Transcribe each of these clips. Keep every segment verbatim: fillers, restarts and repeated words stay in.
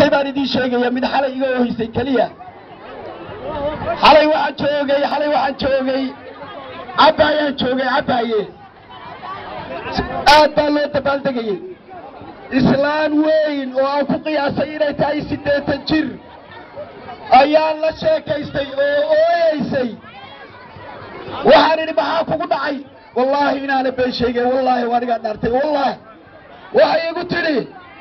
baan idin sheegaya mid xalay iga oohisay kaliya xalay waxaan joogay xalay waxaan joogay cabaayaan joogay cabaaye aad baa loo dabaaldegayay islaan weyn oo aan ku qiyaasay inay tahay siddeetan jir ayaan la sheekaystay oo ooyeysay waxaan idhi maxaa kugu dhacay wallaahi inaana been sheegay wallaahi waa anigaa dhaartay wallaahi waxay igu tidhi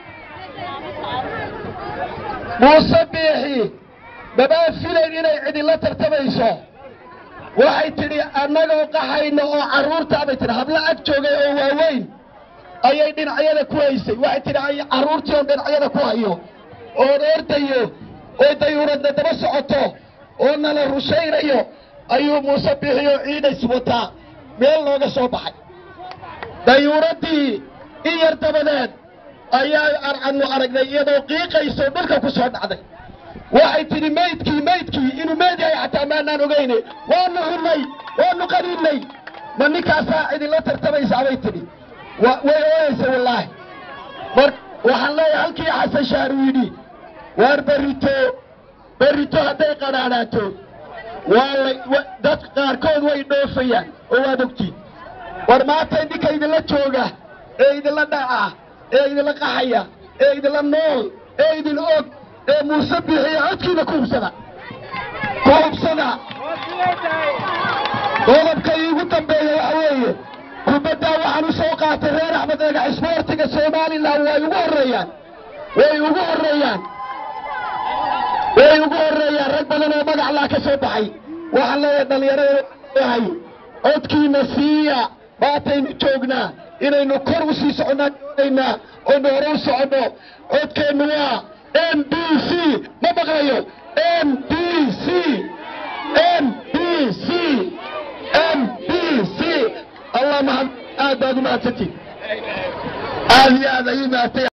muuse biixi babaan filayn inay cidila tartamayso waxay tidhi annagoo qaxayno oo carruurtaa bay tidhi habla ag joogay oo waaweyn ayay dhinacyada ku haysay waxay tidhi carruurtii oon dhinacyada ku hayo oon ordayo oo dayuuradna daba socoto oo nala rushaynayo ayuu muuse biixi oo ciidays wataa meel looga soo baxay dayuuraddii in yar dabadeed ayaa arcanu aragnay iyadoo qiiqayso dhulka ku soo dhacday waxay tidhi maydkii maydkii inuu meed yahay xataa maanaan ogayne waanu hunnay waanu qaniinay ma ninkaasaa cidila tartamaysaa bay tidhi way ooyaysa wallaahi mar waxaan leeyahay halkii xasan shaar uu yidhi waar berrito berrito hadday qadhaadhaato waa dad qaarkood way dhoofayaan oo waad ogtiin war maanta idinka idinla jooga ee idinla dhaca ee idinla qaxaya ee idinla nool ee idin og ee muuse bixiya codkiina ku hubsada ku hubsada qodobka iigu dambeeya waxa weeye kubaddaa waxaan u soo qaatay reer axmed eega isboortiga somalilan way ugu horreeyaan way ugu horreeyaan way ugu horreeyaan rag badan oo magac laa ka soo baxay waxaan leeyahay dhallinyarada yahay codkiina siiya baataynu joognaa inaynu kor u sii soconnaa doonaynaa oynu hore u soconno codkeennu waa M B C ma maqlayo M B C M B C M B C allah mahad aad baad u mahadsantiin aad iyo aad ayuu mahadtay